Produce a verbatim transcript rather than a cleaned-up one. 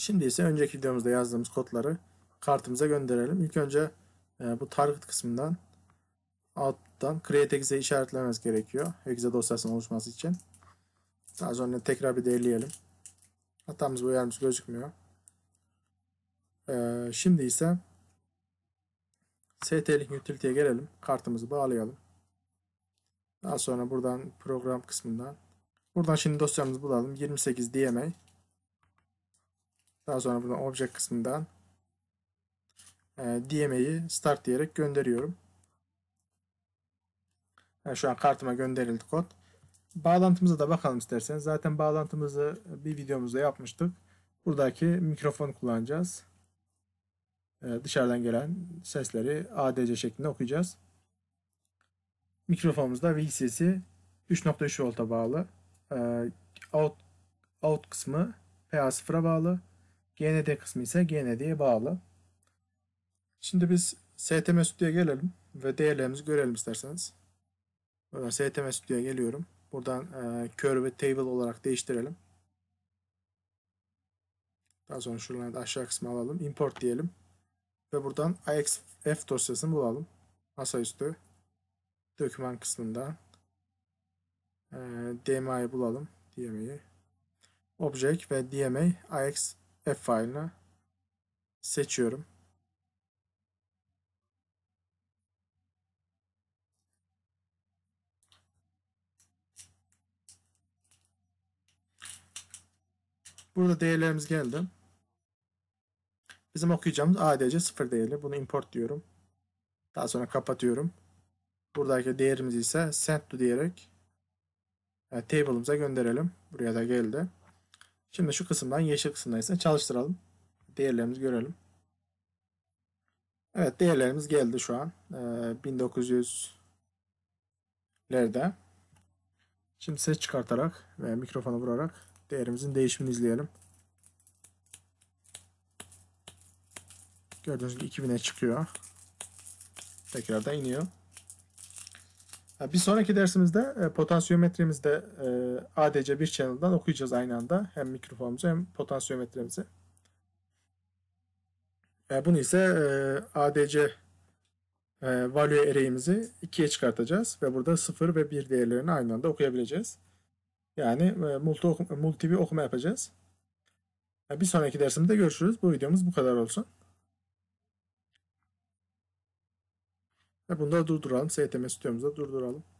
Şimdi ise önceki videomuzda yazdığımız kodları kartımıza gönderelim. İlk önce e, bu target kısmından out'tan create exe işaretlememiz gerekiyor. Exe dosyasının oluşması için. Daha sonra tekrar bir değerleyelim. Hatamız bu yerimiz gözükmüyor. E, şimdi ise st-link utility'ye gelelim. Kartımızı bağlayalım. Daha sonra buradan program kısmından buradan şimdi dosyamızı bulalım. yirmi sekiz D M A. Daha sonra buradan object kısmından e, D M A'yı start diyerek gönderiyorum. Yani şu an kartıma gönderildi kod. Bağlantımıza da bakalım isterseniz. Zaten bağlantımızı bir videomuzda yapmıştık. Buradaki mikrofonu kullanacağız. Ee, dışarıdan gelen sesleri A D C şeklinde okuyacağız. Mikrofonumuzda V C C üç nokta üç volta bağlı. Ee, out, out kısmı P A sıfıra bağlı. G N D kısmı ise G N D'ye bağlı. Şimdi biz S T M Studio'ya gelelim ve değerlerimizi görelim isterseniz. Buradan S T M Studio'ya geliyorum. Buradan e, curve ve table olarak değiştirelim. Daha sonra şuradan da aşağı kısmı alalım. Import diyelim. Ve buradan I X F dosyasını bulalım. Masaüstü. Doküman kısmında e, D M A'yı bulalım. D M A'yı. Object ve D M A I X F file'ını seçiyorum. Burada değerlerimiz geldi. Bizim okuyacağımız A D C sıfır değerli. Bunu import diyorum. Daha sonra kapatıyorum. Buradaki değerimizi ise send to diyerek e, table'ımıza gönderelim. Buraya da geldi. Şimdi şu kısımdan yeşil kısımdan ise çalıştıralım. Değerlerimizi görelim. Evet, değerlerimiz geldi şu an. E, bin dokuz yüzlerde. Şimdi ses çıkartarak ve mikrofona vurarak değerimizin değişimini izleyelim. Gördüğünüz gibi iki bine çıkıyor. Tekrar da iniyor. Bir sonraki dersimizde potansiyometremizde A D C bir channel'dan okuyacağız aynı anda. Hem mikrofonumuzu hem potansiyometremizi. Bunu ise A D C value array'imizi ikiye çıkartacağız. Ve burada sıfır ve bir değerlerini aynı anda okuyabileceğiz. Yani multi, multi bir okuma yapacağız. Bir sonraki dersimizde görüşürüz. Bu videomuz bu kadar olsun. Ve bunu da durduralım. S T M stüdyomuzu da durduralım.